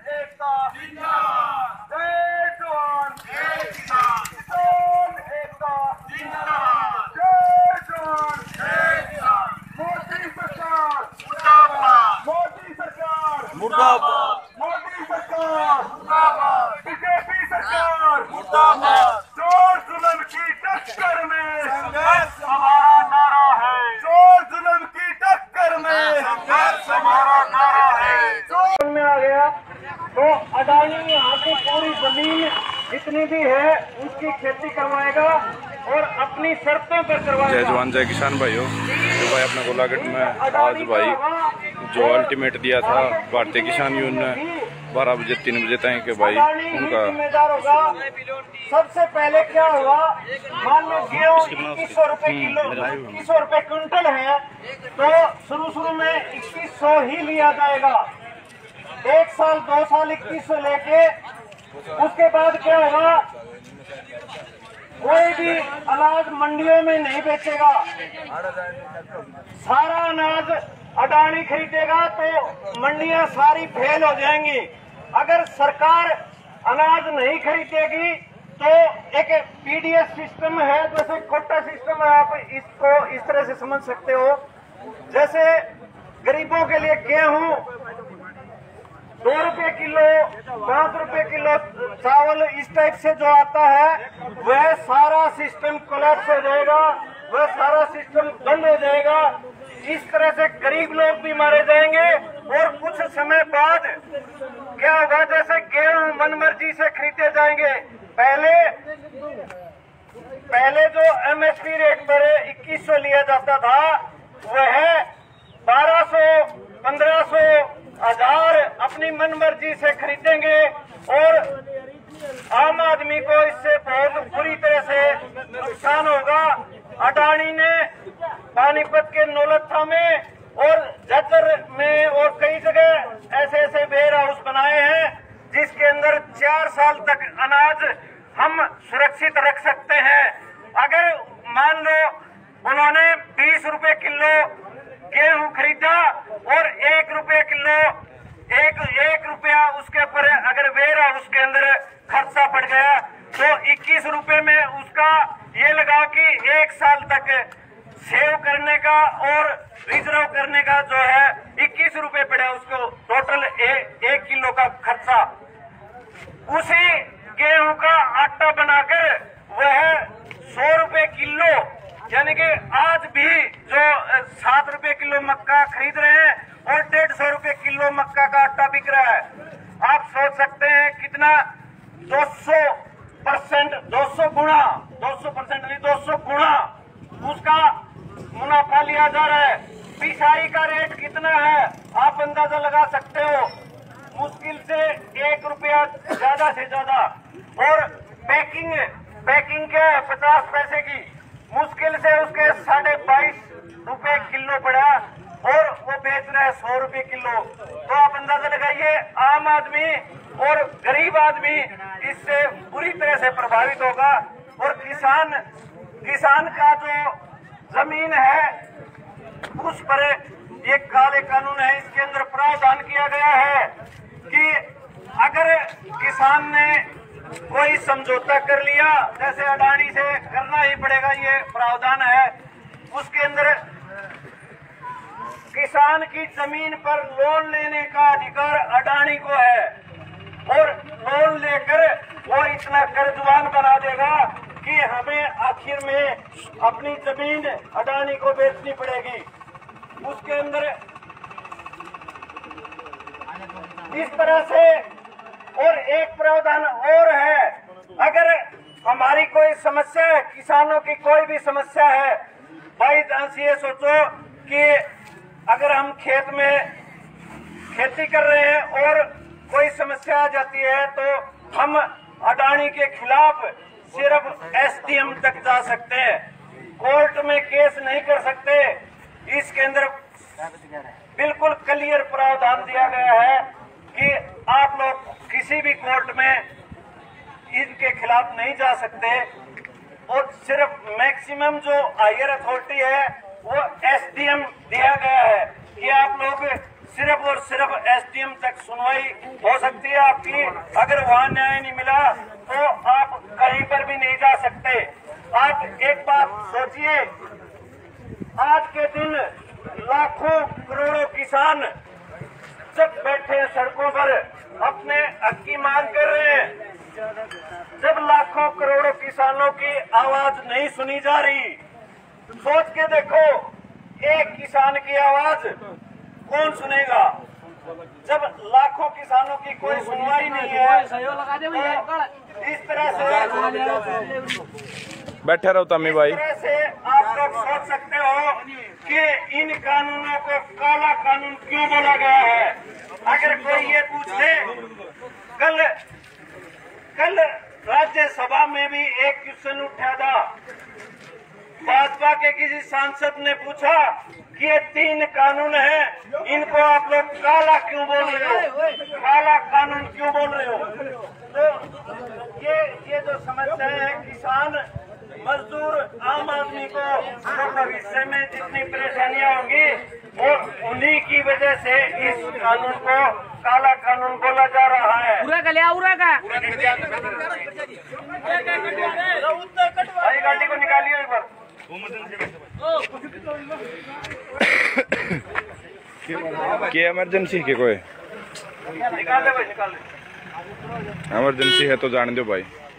एकता जिंदाबाद, जय जवान जय किसान, किसान एकता जिंदाबाद, जय जवान जय किसान। मोदी सरकार मुर्दाबाद, मोदी सरकार मुर्दाबाद, मोदी सरकार मुर्दाबाद, बीजेपी सरकार मुर्दाबाद। जोर जुल्म की टक्कर में संघर्ष हमारा नारा है, जोर जुल्म की टक्कर में संघर्ष हमारा नारा है। जोर में आ गया तो अडानी यहाँ की पूरी जमीन जितनी भी है उसकी खेती करवाएगा और अपनी शर्तों पर करवाएगा। जय जवान जय किसान भाइयों, तो भाई अपना गोलाघाट में आज भाई जो अल्टीमेट दिया था भारतीय किसान यूनियन ने 12 बजे 3 बजे तक के भाई उनका जिम्मेदार होगा। सबसे पहले क्या हुआ, मान लो गेहूँ 2100 रुपए किलो 2100 रुपए क्विंटल है तो शुरू में 2100 ही लिया जाएगा। 1 साल 2 साल 2100 लेके उसके बाद क्या होगा, कोई भी अनाज मंडियों में नहीं बेचेगा, सारा अनाज अडानी खरीदेगा तो मंडियां सारी फेल हो जाएंगी। अगर सरकार अनाज नहीं खरीदेगी तो एक पीडीएस सिस्टम है, जैसे कोटा सिस्टम है, आप इसको इस तरह से समझ सकते हो। जैसे गरीबों के लिए गेहूं 2 रुपए किलो 5 रुपए किलो चावल इस टाइप से जो आता है वह सारा सिस्टम कोलैप्स हो जाएगा, वह सारा सिस्टम बंद हो जाएगा। इस तरह से गरीब लोग भी मारे जाएंगे और कुछ समय बाद क्या होगा, जैसे गेहूं मनमर्जी से खरीदे जाएंगे। पहले जो एमएसपी रेट पर 2100 लिया जाता था वह 1200 1500 1000 अपनी मनमर्जी से खरीदेंगे और आम आदमी को इससे बहुत बुरी तरह से नुकसान होगा। अडानी ने पानीपत के नौलत्था में और झज्जर में और कई जगह ऐसे वेयर हाउस बनाए हैं जिसके अंदर 4 साल तक अनाज हम सुरक्षित रख सकते हैं। अगर मान लो उन्होंने 20 रुपए किलो गेहूं खरीदा और 1 रुपए किलो एक रुपया उसके ऊपर अगर वेयर हाउस के अंदर खर्चा पड़ गया तो 21 रुपए में उसका ये लगाओ कि 1 साल तक सेव करने का और रिजर्व करने का जो है 21 रुपए पड़ा उसको टोटल 1 किलो का खर्चा। उसी गेहूं का आटा बनाकर वह 100 रुपए किलो, यानी कि आज भी जो 7 रुपए किलो मक्का खरीद रहे हैं और 150 रुपए किलो मक्का का आटा बिक रहा है। आप सोच सकते हैं कितना 200% 200% नहीं 200 गुना उसका मुनाफा लिया जा रहा है। पिसाई का रेट कितना है आप अंदाजा लगा सकते हो, मुश्किल से 1 रुपया ज्यादा से ज्यादा। और पैकिंग क्या है 50 पैसे की, मुश्किल से उसके 22.5 रुपए किलो पड़ा और वो बेच रहा है 100 रुपए किलो। तो आप अंदाजा लगाइए आम आदमी और गरीब आदमी इससे बुरी तरह से प्रभावित होगा। और किसान का जो जमीन है उस पर ये काले कानून है, इसके अंदर प्रावधान किया गया है कि अगर किसान ने कोई समझौता कर लिया, जैसे अडानी से करना ही पड़ेगा, ये प्रावधान है, उसके अंदर किसान की जमीन पर लोन लेने का अधिकार अडानी को है और लोन लेकर वो इतना कर्जवान बना देगा कि हमें आखिर में अपनी जमीन अडानी को बेचनी पड़ेगी। उसके अंदर इस तरह से और एक प्रावधान और है, अगर हमारी कोई समस्या है, किसानों की कोई भी समस्या है, भाई चांस ये सोचो कि अगर हम खेत में खेती कर रहे हैं और कोई समस्या आ जाती है तो हम अडानी के खिलाफ सिर्फ एसडीएम तक जा सकते हैं, कोर्ट में केस नहीं कर सकते। इसके अंदर बिल्कुल क्लियर प्रावधान दिया गया है कि आप लोग किसी भी कोर्ट में इनके खिलाफ नहीं जा सकते और सिर्फ मैक्सिमम जो हायर अथॉरिटी है वो एसडीएम दिया गया है कि आप लोग सिर्फ और सिर्फ एसडीएम तक सुनवाई हो सकती है। है आपकी, अगर वहाँ न्याय नहीं मिला तो आप कहीं पर भी नहीं जा सकते। आप एक बात सोचिए, आज के दिन लाखों करोड़ों किसान जब बैठे हैं सड़कों पर अपने हक की मांग कर रहे हैं, जब लाखों करोड़ों किसानों की आवाज नहीं सुनी जा रही, सोच के देखो एक किसान की आवाज कौन सुनेगा? जब लाखों किसानों की कोई सुनवाई नहीं है तो इस तरह से बैठे रहो तमी भाई। इस तरह से आप लोग सोच सकते हो कि इन कानूनों को काला कानून क्यों बोला गया है। अगर कोई ये पूछ ले, कल राज्यसभा में भी एक क्वेश्चन उठा था, भाजपा के किसी सांसद ने पूछा कि ये 3 कानून है, इनको आप लोग काला क्यों बोल रहे हो, काला कानून क्यों बोल रहे हो? तो ये जो समस्या है, किसान मजदूर आम आदमी को भविष्य में जितनी परेशानियां होंगी वो उन्हीं की वजह से इस कानून को काला कानून बोला जा रहा है। भाई गाड़ी को निकालिए एक बार। क्या इमरजेंसी के कोई निकाल दे भाई, निकाल दे। इमरजेंसी है तो जान दो भाई।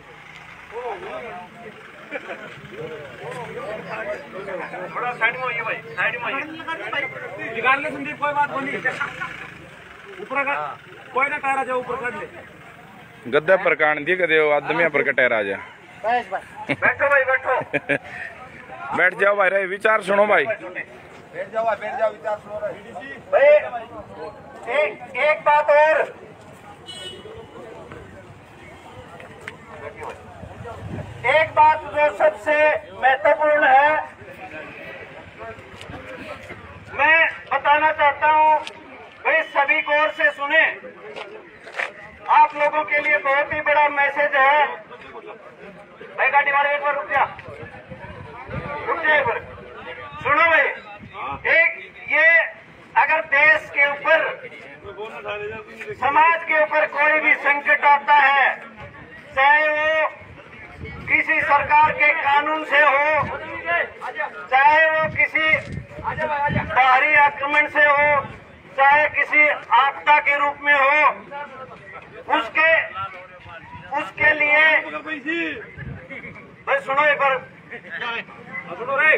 थोड़ा साइड में होइए भाई, साइड में होइए। निकाल ले संदीप, कोई बात नहीं। ऊपर का कोई ना टायर जाओ, ऊपर कर ले। गद्दा पर कान दिए कदे आदमी पर का टायर आ जा। बैठो भाई, बैठो। बैठ जाओ भाई, रे विचार सुनो भाई। बैठ जाओ, विचार सुनो भाई। एक बात और, एक बात जो सबसे महत्वपूर्ण है मैं बताना चाहता हूँ भाई, सभी गौर से सुने। आप लोगों के लिए बहुत ही बड़ा मैसेज है भाई। गाड़ी वाले एक बार रुक जा एक बार, सुनो भाई। एक ये अगर देश के ऊपर, समाज के ऊपर कोई भी संकट आता है, चाहे वो किसी सरकार के कानून से हो, चाहे वो किसी बाहरी आक्रमण से हो, चाहे किसी आपदा के रूप में हो, उसके लिए भाई सुनो एक बार, सुनो रे।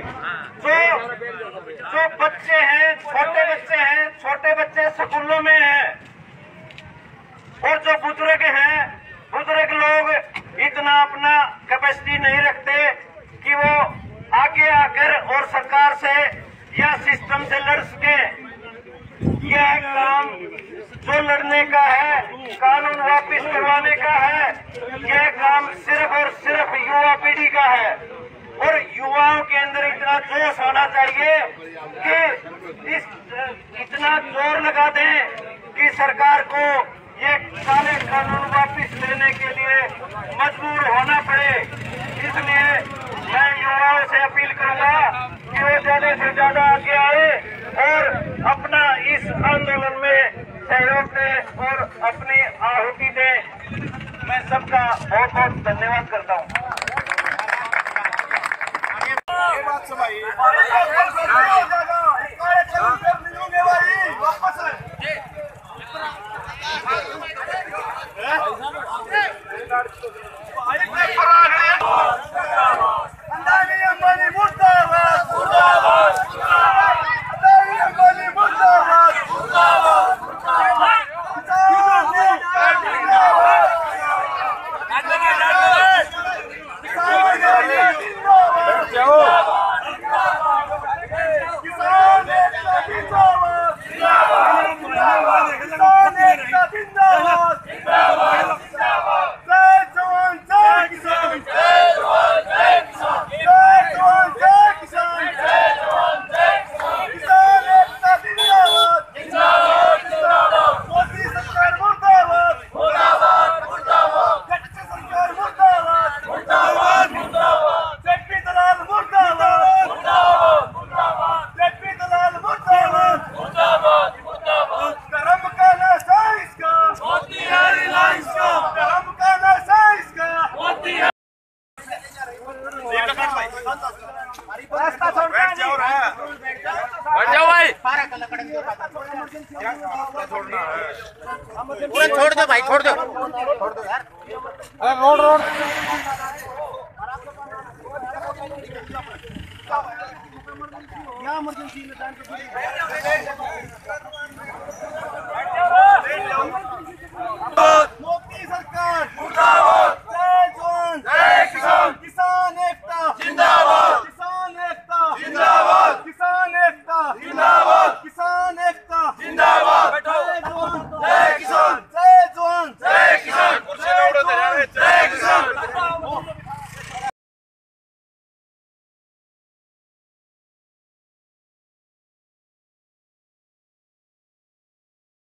जो बच्चे हैं, छोटे बच्चे स्कूलों में हैं, और जो बुजुर्ग लोग इतना अपना कैपेसिटी नहीं रखते कि वो आगे आकर और सरकार से या सिस्टम से लड़ सके। यह काम जो लड़ने का है, कानून वापस करवाने का है, यह काम सिर्फ और सिर्फ युवा पीढ़ी का है। और युवाओं के अंदर इतना जोश होना चाहिए कि इतना जोर लगा दें कि सरकार को ये काले कानून वापस लेने के लिए मजबूर होना पड़े। इसलिए मैं युवाओं से अपील करूंगा कि वो ज्यादा से ज्यादा आगे आए और अपना इस आंदोलन में सहयोग दें और अपनी आहुति दें। मैं सबका बहुत बहुत धन्यवाद करता हूँ। जाओ भाई, छोड़ दो भाई, छोड़ दो यार। अरे रोड रोड क्या इमरजेंसी मोदी सरकार